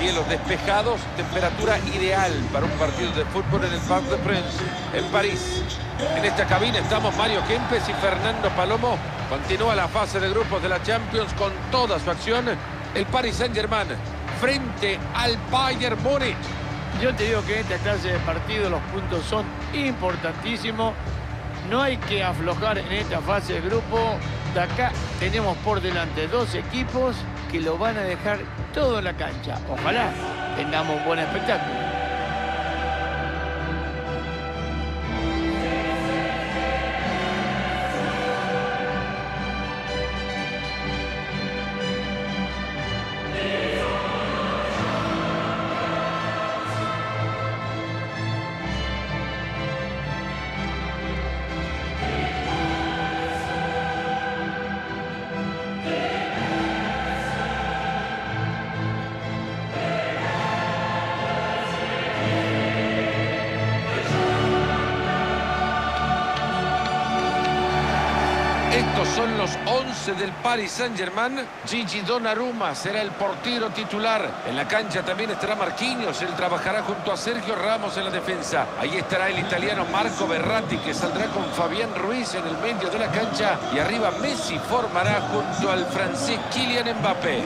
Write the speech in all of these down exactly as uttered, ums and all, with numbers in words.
Cielos despejados, temperatura ideal para un partido de fútbol en el Parc des Princes, en París. En esta cabina estamos Mario Kempes y Fernando Palomo. Continúa la fase de grupos de la Champions con toda su acción. El Paris Saint-Germain frente al Bayern Múnich. Yo te digo que en esta clase de partido los puntos son importantísimos. No hay que aflojar en esta fase de grupo. De acá tenemos por delante dos equipos que lo van a dejar todo en la cancha. Ojalá tengamos un buen espectáculo. Estos son los once del Paris Saint-Germain. Gigi Donnarumma será el portero titular. En la cancha también estará Marquinhos. Él trabajará junto a Sergio Ramos en la defensa. Ahí estará el italiano Marco Verratti, que saldrá con Fabián Ruiz en el medio de la cancha. Y arriba Messi formará junto al francés Kylian Mbappé.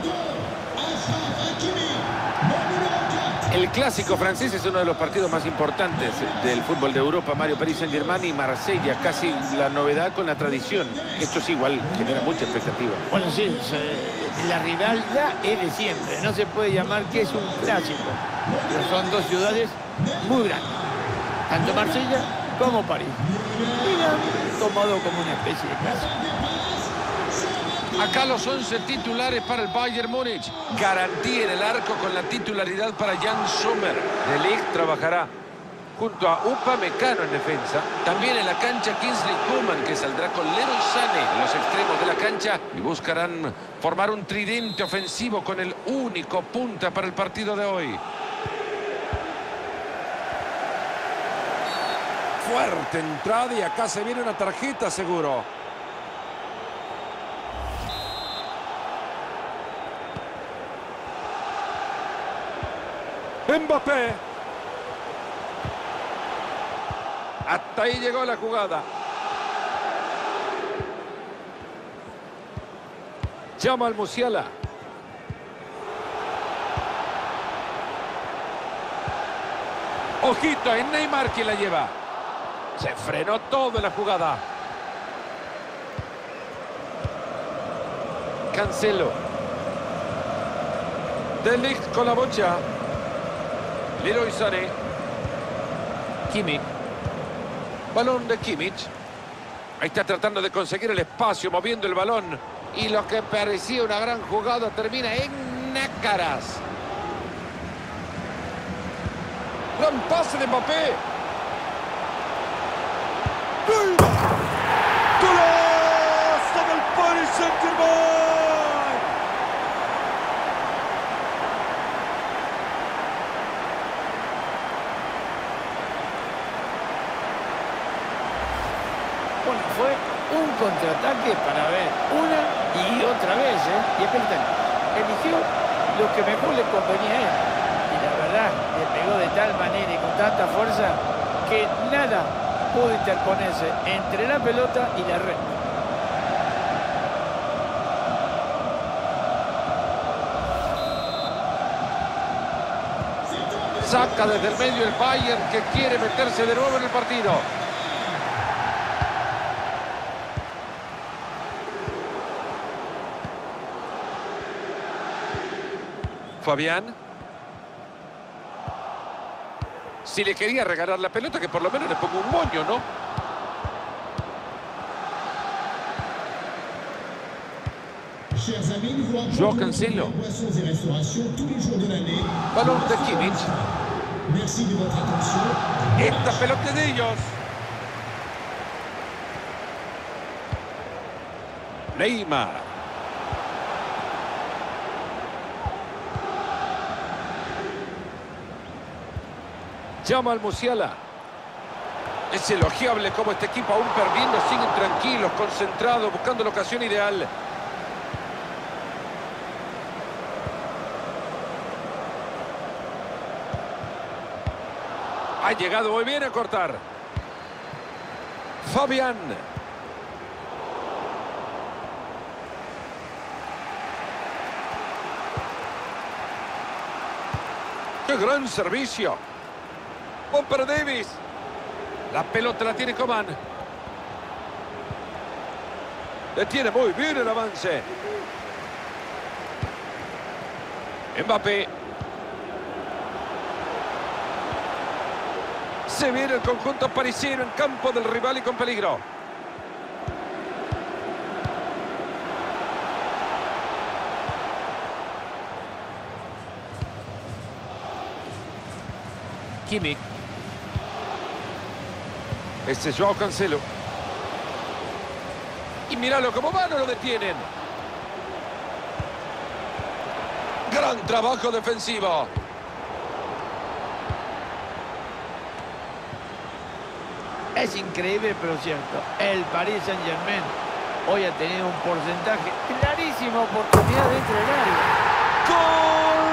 El clásico francés es uno de los partidos más importantes del fútbol de Europa. Mario, Paris Saint-Germain y Marsella, casi la novedad con la tradición. Esto es igual, genera mucha expectativa. Bueno, sí, la rivalidad es de siempre. No se puede llamar que es un clásico. Pero son dos ciudades muy grandes. Tanto Marsella como París. Y han tomado como una especie de clásico. Acá los once titulares para el Bayern Múnich. Garantía en el arco con la titularidad para Jan Sommer. De Ligt trabajará junto a Upamecano en defensa. También en la cancha Kingsley Coman, que saldrá con Leroy Sané en los extremos de la cancha. Y buscarán formar un tridente ofensivo con el único punta para el partido de hoy. Fuerte entrada y acá se viene una tarjeta seguro. Mbappé. Hasta ahí llegó la jugada. Llama al Musiala. Ojito, es Neymar quien la lleva. Se frenó todo en la jugada. Cancelo. De Ligt con la bocha. Leroy Sané. Kimmich. Balón de Kimmich. Ahí está tratando de conseguir el espacio, moviendo el balón. Y lo que parecía una gran jugada termina en nácaras. Gran pase de Mbappé. ¡Golazo del Paris Saint-Germain! Bueno, fue un contraataque para ver una y otra vez, ¿eh? Y espectacular. Eligió lo que mejor le convenía a él. Y la verdad, le pegó de tal manera y con tanta fuerza que nada pudo interponerse entre la pelota y la red. Saca desde el medio el Bayern, que quiere meterse de nuevo en el partido. Fabián. Si le quería regalar la pelota, que por lo menos le ponga un moño, ¿no? Joao Cancelo. Balón de Kimmich. Esta pelota es de ellos. Neymar. Llama al Musiala. Es elogiable como este equipo, aún perdiendo, siguen tranquilos, concentrados, buscando la ocasión ideal. Ha llegado muy bien a cortar. Fabián. ¡Qué gran servicio! ¡Buen para Davis! La pelota la tiene Coman. Detiene muy bien el avance. Mbappé. Se viene el conjunto parisino en campo del rival y con peligro. Kimmich. Este es Joao Cancelo. Y míralo cómo va, no lo detienen. Gran trabajo defensivo. Es increíble, pero cierto. El Paris Saint-Germain hoy ha tenido un porcentaje clarísima oportunidad dentro del área. ¡Gol!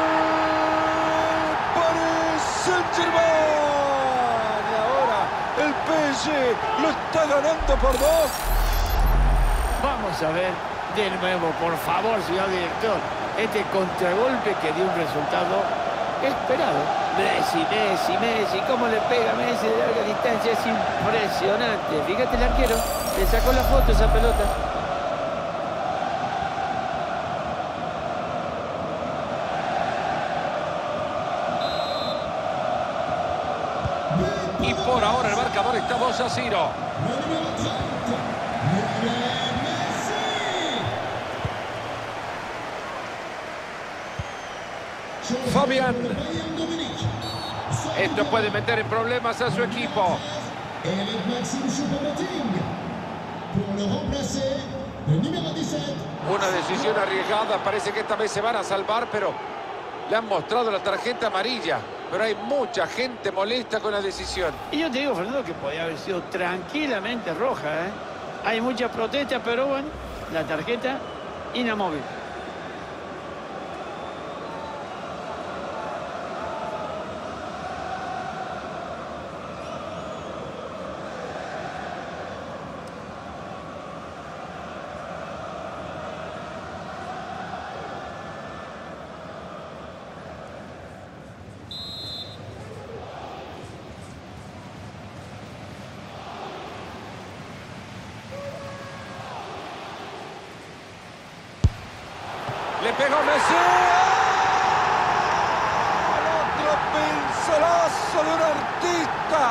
¡Paris Saint-Germain! Y ahora el P S G lo está ganando por dos. Vamos a ver de nuevo, por favor, señor director. Este contragolpe que dio un resultado esperado. Messi, Messi, Messi, cómo le pega Messi de larga distancia, es impresionante. Fíjate el arquero, le sacó la foto esa pelota. Y por ahora el marcador está dos a cero. Fabián. Esto puede meter en problemas a su equipo. Una decisión arriesgada. Parece que esta vez se van a salvar, pero le han mostrado la tarjeta amarilla. Pero hay mucha gente molesta con la decisión. Y yo te digo, Fernando, que podía haber sido tranquilamente roja, ¿eh? Hay muchas protestas, pero bueno, la tarjeta inamovible. Le pegó Messi. ¡El otro pincelazo de un artista!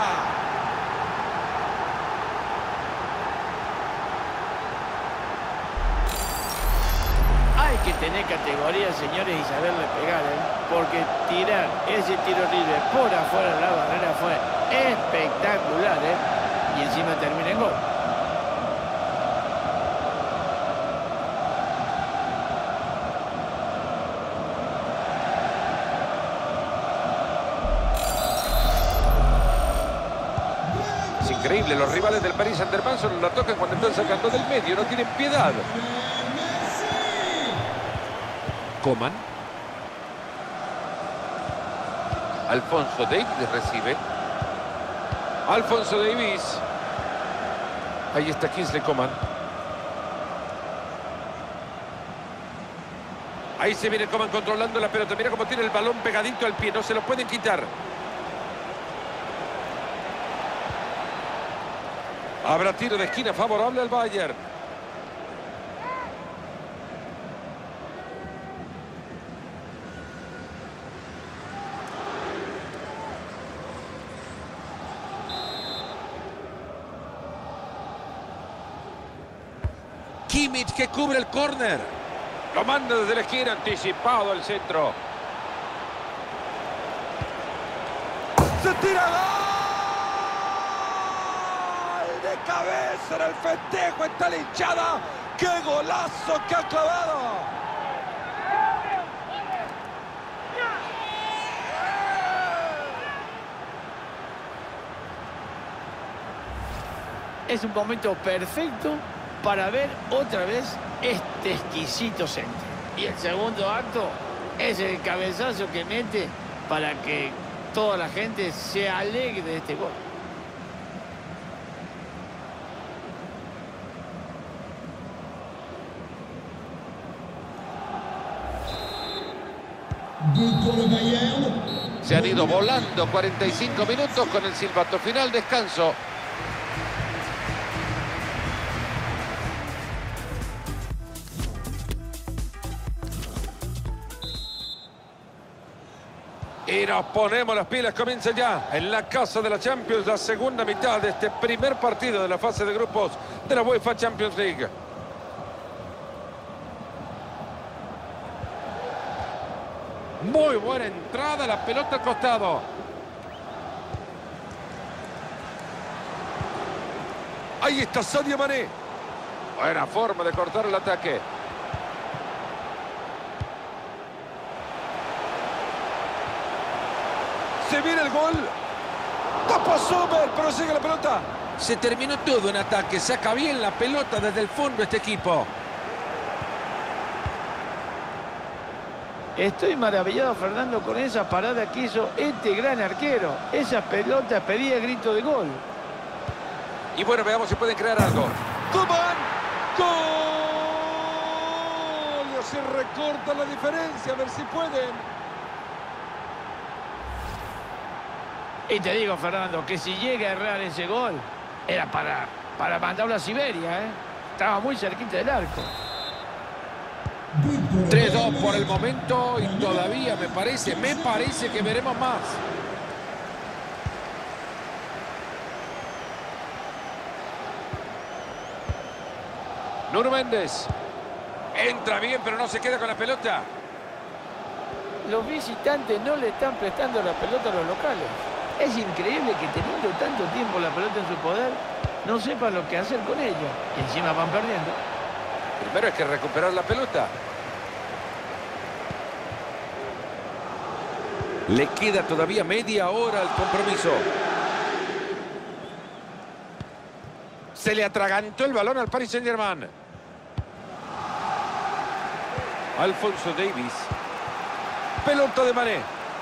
Hay que tener categoría, señores, y saberle pegar, ¿eh? Porque tirar ese tiro libre por afuera de la barrera fue espectacular, ¿eh? Y encima termina en gol. Increíble, los rivales del Paris Saint-Germain solo la tocan cuando están sacando del medio, no tienen piedad. Coman. Alphonso Davies recibe. Alphonso Davies. Ahí está Kingsley Coman. Ahí se viene Coman controlando la pelota. Mira cómo tiene el balón pegadito al pie, no se lo pueden quitar. Habrá tiro de esquina favorable al Bayern. Kimmich que cubre el córner. Lo manda desde la esquina, anticipado al centro. ¡Se tira! De cabeza en el festejo, está la hinchada. ¡Qué golazo que ha clavado! Es un momento perfecto para ver otra vez este exquisito centro. Y el segundo acto es el cabezazo que mete para que toda la gente se alegre de este gol. Se han ido volando cuarenta y cinco minutos con el silbato final, descanso. Y nos ponemos las pilas, comienza ya en la casa de la Champions, la segunda mitad de este primer partido de la fase de grupos de la UEFA Champions League. Muy buena entrada, la pelota al costado. Ahí está Sadio Mané. Buena forma de cortar el ataque. Se viene el gol. Tapa Sommer, pero sigue la pelota. Se terminó todo en ataque. Saca bien la pelota desde el fondo este equipo. Estoy maravillado, Fernando, con esa parada que hizo este gran arquero. Esa pelota pedía grito de gol. Y bueno, veamos si pueden crear algo. ¡Coman! ¡Gol! Y así recorta la diferencia, a ver si pueden. Y te digo, Fernando, que si llega a errar ese gol, era para, para mandarlo a Siberia, ¿eh? Estaba muy cerquita del arco. tres dos por el momento y todavía me parece, me parece que veremos más. Nuno Méndez. Entra bien, pero no se queda con la pelota. Los visitantes no le están prestando la pelota a los locales. Es increíble que teniendo tanto tiempo la pelota en su poder, no sepan lo que hacer con ella. Y encima van perdiendo. Primero hay que recuperar la pelota. Le queda todavía media hora al compromiso. Se le atragantó el balón al Paris Saint-Germain. Alphonso Davies. Pelota de Mané.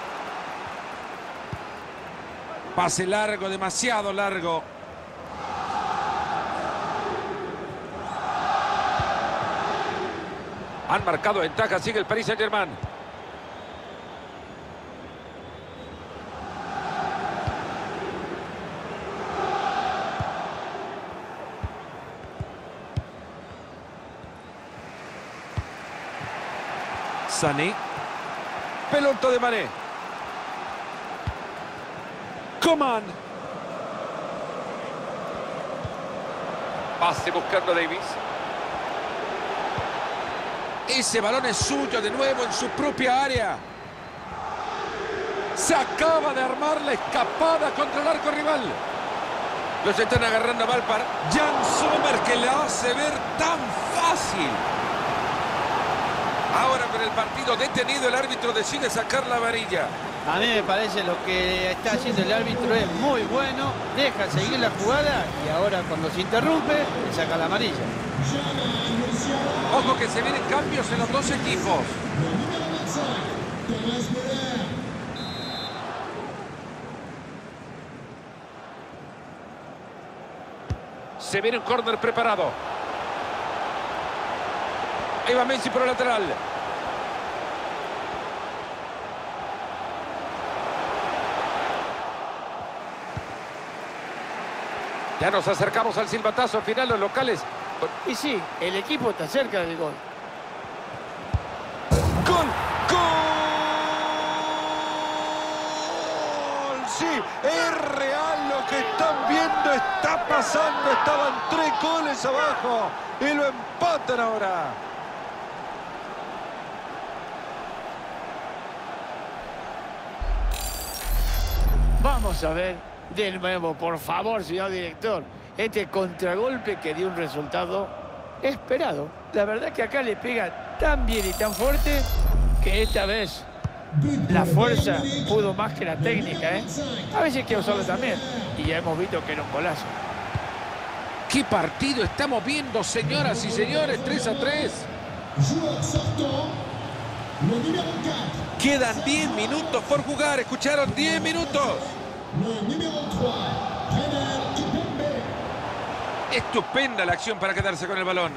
Pase largo, demasiado largo. Han marcado ventaja, sigue el Paris Saint-Germain. Sané. Pelota de Mané. Coman. Pase buscando a Davies. Ese balón es suyo de nuevo en su propia área. Se acaba de armar la escapada contra el arco rival. Los están agarrando a mal para Yann Sommer, que le hace ver tan fácil. Ahora con el partido detenido, el árbitro decide sacar la amarilla. A mí me parece lo que está haciendo el árbitro es muy bueno. Deja seguir la jugada y ahora cuando se interrumpe, le saca la amarilla. Ojo que se vienen cambios en los dos equipos. Se viene un córner preparado. Ahí va Messi por el lateral. Ya nos acercamos al silbatazo final, los locales. Y sí, el equipo está cerca del gol. ¡Gol! ¡Gol! Sí, es real lo que están viendo. Está pasando. Estaban tres goles abajo y lo empatan ahora. Vamos a ver de nuevo, por favor, señor director. Este contragolpe que dio un resultado esperado. La verdad que acá le pega tan bien y tan fuerte que esta vez la fuerza pudo más que la técnica, ¿eh? A veces hay que usarlo también. Y ya hemos visto que era un golazo. ¿Qué partido estamos viendo, señoras y señores? tres a tres. Quedan diez minutos por jugar. ¿Escucharon? diez minutos. Estupenda la acción para quedarse con el balón.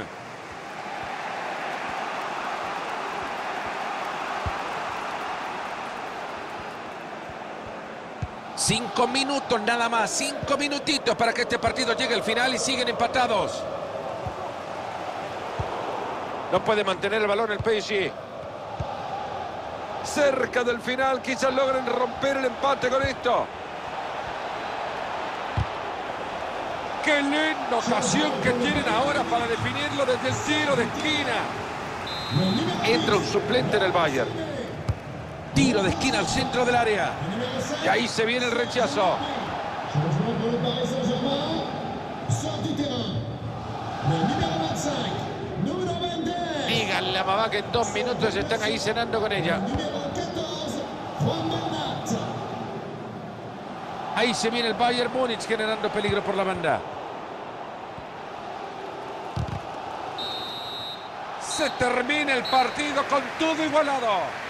Cinco minutos nada más. Cinco minutitos para que este partido llegue al final y siguen empatados. No puede mantener el balón el P S G. Cerca del final, quizás logren romper el empate con esto. ¡Qué linda ocasión que tienen ahora para definirlo desde el tiro de esquina! Entra un suplente en el Bayern. Tiro de esquina al centro del área. Y ahí se viene el rechazo. Díganle a mamá que en dos minutos están ahí cenando con ella. Ahí se viene el Bayern Múnich generando peligro por la banda. Se termina el partido con todo igualado.